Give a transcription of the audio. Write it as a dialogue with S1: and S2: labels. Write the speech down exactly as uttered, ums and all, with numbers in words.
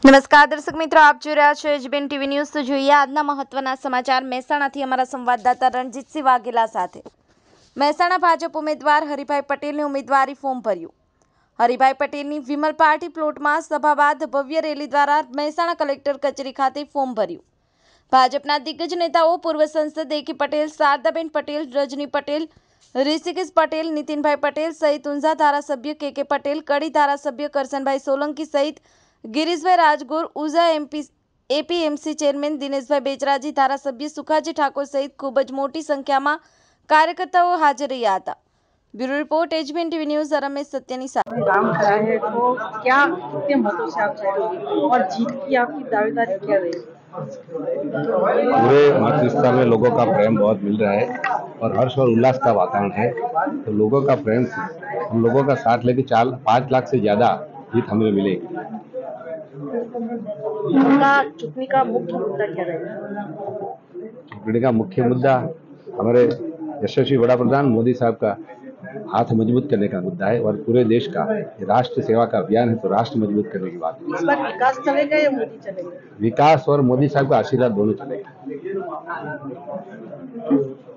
S1: નમસ્કાર દર્શક મિત્રો, આપ જોઈ રહ્યા છો એજબીએન ટીવી ન્યૂઝ। તો જોઈએ આજના મહત્વના સમાચાર મહેસાણાથી અમારા સંવાદદાતા રણજીતસિંહ વાઘેલા સાથે। મહેસાણા ભાજપ ઉમેદવાર હરિભાઈ પટેલની ઉમેદવારી ફોર્મ ભર્યું। હરિભાઈ પટેલની વિમલ પાર્ટી પ્લોટમાં સભા બાદ ભવ્ય રેલી દ્વારા મહેસાણા કલેક્ટર કચેરી ખાતે ફોર્મ ભર્યું। ભાજપના દિગ્ગજ નેતાઓ પૂર્વ સંસદ દેકી પટેલ, શારદાબેન પટેલ, રજની પટેલ, ઋષિકેશ પટેલ, નીતિનભાઈ પટેલ સહિત ઊંઝા ધારાસભ્ય કે કે પટેલ, કડી ધારાસભ્ય કરશનભાઈ સોલંકી સહિત Girishbhai Rajgor, Unjha MP APMC chairman Dineshbhai Becharaji, ધારાસભ્ય સુખાજી ઠાકોર સહિત ખૂબ જ મોટી સંખ્યામાં कार्यकर्ताओं हाजिर રહ્યા હતા। ब्यूरो रिपोर्ट एजबीएन टीवी न्यूज़। रमेश सत्यनी साथ
S2: काम करा है तो क्या कितने मतों से आप जीतेंगे और जीत की आपकी दावेदारी क्या रहेगी?
S3: पूरे मत विस्तार में लोगों का प्रेम बहुत मिल रहा है और हर्ष और उल्लास का वातावरण है। तो लोगों का प्रेम हम लोगों का साथ लेके चार पाँच लाख से ज्यादा जीत हमें मिलेगी।
S2: आपका चुनाव का मुख्य मुद्दा क्या रहेगा?
S3: चुनाव का मुख्य मुद्दा हमारे यशस्वी बड़ा प्रधान मोदी साहब का हाथ मजबूत करने का मुद्दा है और पूरे देश का राष्ट्र सेवा का अभियान है, तो राष्ट्र मजबूत करने की बात है।
S2: इस बार विकास चलेगा या मोदी चलेगा?
S3: विकास और मोदी साहब का आशीर्वाद दोनों चलेगा।